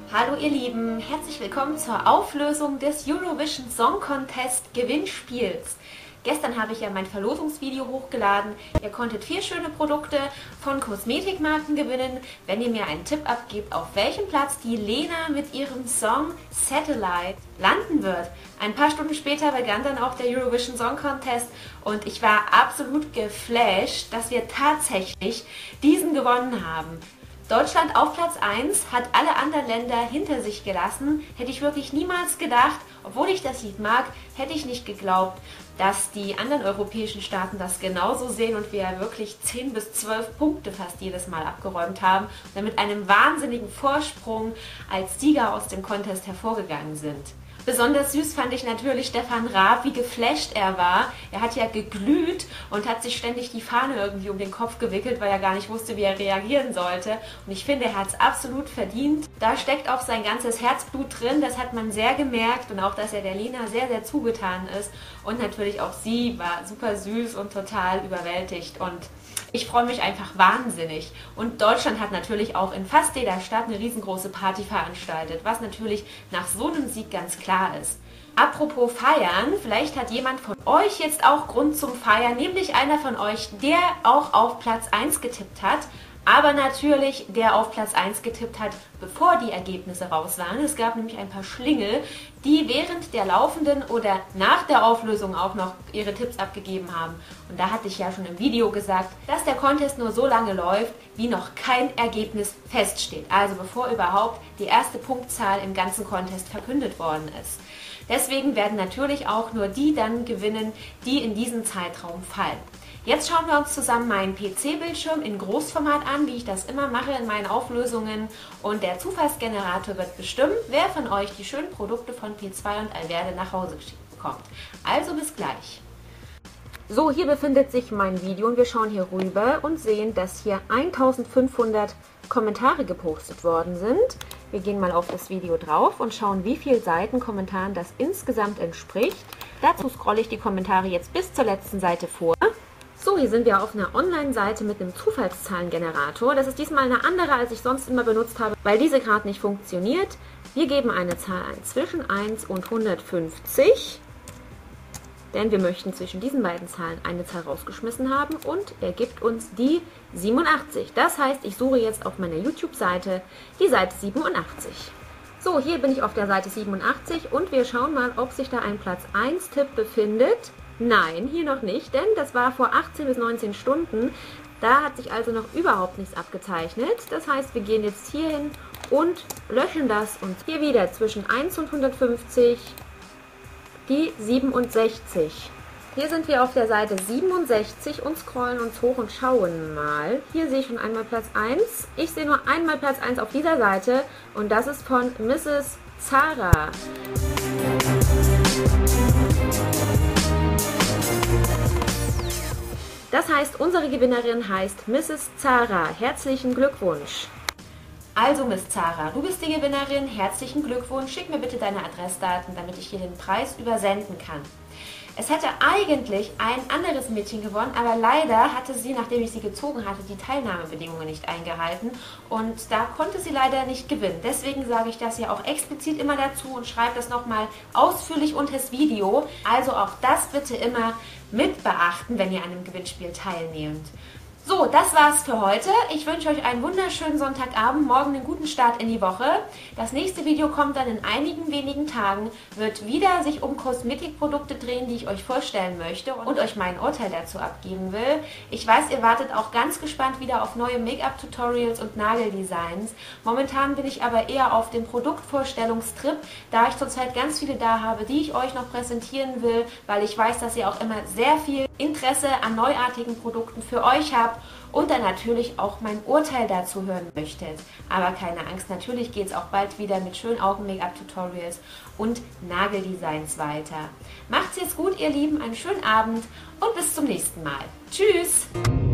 Hallo ihr Lieben, herzlich willkommen zur Auflösung des Eurovision Song Contest Gewinnspiels. Gestern habe ich ja mein Verlosungsvideo hochgeladen. Ihr konntet 4 schöne Produkte von Kosmetikmarken gewinnen, wenn ihr mir einen Tipp abgebt, auf welchem Platz die Lena mit ihrem Song Satellite landen wird. Ein paar Stunden später begann dann auch der Eurovision Song Contest und ich war absolut geflasht, dass wir tatsächlich diesen gewonnen haben. Deutschland auf Platz 1 hat alle anderen Länder hinter sich gelassen. Hätte ich wirklich niemals gedacht, obwohl ich das Lied mag, hätte ich nicht geglaubt, dass die anderen europäischen Staaten das genauso sehen und wir wirklich 10 bis 12 Punkte fast jedes Mal abgeräumt haben und dann mit einem wahnsinnigen Vorsprung als Sieger aus dem Contest hervorgegangen sind. Besonders süß fand ich natürlich Stefan Raab, wie geflasht er war. Er hat ja geglüht und hat sich ständig die Fahne irgendwie um den Kopf gewickelt, weil er gar nicht wusste, wie er reagieren sollte. Und ich finde, er hat es absolut verdient. Da steckt auch sein ganzes Herzblut drin, das hat man sehr gemerkt. Und auch, dass er der Lena sehr, sehr zugetan ist. Und natürlich auch sie war super süß und total überwältigt. Und ich freue mich einfach wahnsinnig. Und Deutschland hat natürlich auch in fast jeder Stadt eine riesengroße Party veranstaltet, was natürlich nach so einem Sieg ganz klar ist. Apropos Feiern, vielleicht hat jemand von euch jetzt auch Grund zum Feiern, nämlich einer von euch, der auch auf Platz 1 getippt hat. Aber natürlich, der auf Platz 1 getippt hat, bevor die Ergebnisse raus waren. Es gab nämlich ein paar Schlingel, die während der laufenden oder nach der Auflösung auch noch ihre Tipps abgegeben haben. Und da hatte ich ja schon im Video gesagt, dass der Contest nur so lange läuft, wie noch kein Ergebnis feststeht. Also bevor überhaupt die erste Punktzahl im ganzen Contest verkündet worden ist. Deswegen werden natürlich auch nur die dann gewinnen, die in diesen Zeitraum fallen. Jetzt schauen wir uns zusammen meinen PC-Bildschirm in Großformat an, wie ich das immer mache in meinen Auflösungen. Und der Zufallsgenerator wird bestimmen, wer von euch die schönen Produkte von P2 und Alverde nach Hause geschickt bekommt. Also bis gleich. So, hier befindet sich mein Video und wir schauen hier rüber und sehen, dass hier 1500 Kommentare gepostet worden sind. Wir gehen mal auf das Video drauf und schauen, wie viele Seiten Kommentaren das insgesamt entspricht. Dazu scrolle ich die Kommentare jetzt bis zur letzten Seite vor. So, hier sind wir auf einer Online-Seite mit einem Zufallszahlengenerator. Das ist diesmal eine andere, als ich sonst immer benutzt habe, weil diese gerade nicht funktioniert. Wir geben eine Zahl ein zwischen 1 und 150, denn wir möchten zwischen diesen beiden Zahlen eine Zahl rausgeschmissen haben und er gibt uns die 87. Das heißt, ich suche jetzt auf meiner YouTube-Seite die Seite 87. So, hier bin ich auf der Seite 87 und wir schauen mal, ob sich da ein Platz 1-Tipp befindet. Nein, hier noch nicht, denn das war vor 18 bis 19 Stunden. Da hat sich also noch überhaupt nichts abgezeichnet. Das heißt, wir gehen jetzt hier hin und löschen das und hier wieder zwischen 1 und 150 die 67. Hier sind wir auf der Seite 67 und scrollen uns hoch und schauen mal. Hier sehe ich schon einmal Platz 1. Ich sehe nur einmal Platz 1 auf dieser Seite und das ist von Mrs. Zara. Das heißt, unsere Gewinnerin heißt Mrs. Zara. Herzlichen Glückwunsch! Also Miss Zara, du bist die Gewinnerin. Herzlichen Glückwunsch. Schick mir bitte deine Adressdaten, damit ich hier den Preis übersenden kann. Es hätte eigentlich ein anderes Mädchen gewonnen, aber leider hatte sie, nachdem ich sie gezogen hatte, die Teilnahmebedingungen nicht eingehalten und da konnte sie leider nicht gewinnen. Deswegen sage ich das ja auch explizit immer dazu und schreibe das nochmal ausführlich unter das Video. Also auch das bitte immer mit beachten, wenn ihr an einem Gewinnspiel teilnehmt. So, das war's für heute. Ich wünsche euch einen wunderschönen Sonntagabend, morgen einen guten Start in die Woche. Das nächste Video kommt dann in einigen wenigen Tagen, wird wieder sich um Kosmetikprodukte drehen, die ich euch vorstellen möchte und euch mein Urteil dazu abgeben will. Ich weiß, ihr wartet auch ganz gespannt wieder auf neue Make-up-Tutorials und Nageldesigns. Momentan bin ich aber eher auf dem Produktvorstellungstrip, da ich zurzeit ganz viele da habe, die ich euch noch präsentieren will, weil ich weiß, dass ihr auch immer sehr viel Interesse an neuartigen Produkten für euch habt und dann natürlich auch mein Urteil dazu hören möchtet. Aber keine Angst, natürlich geht es auch bald wieder mit schönen Augen-Make-up-Tutorials und Nageldesigns weiter. Macht's jetzt gut, ihr Lieben, einen schönen Abend und bis zum nächsten Mal. Tschüss!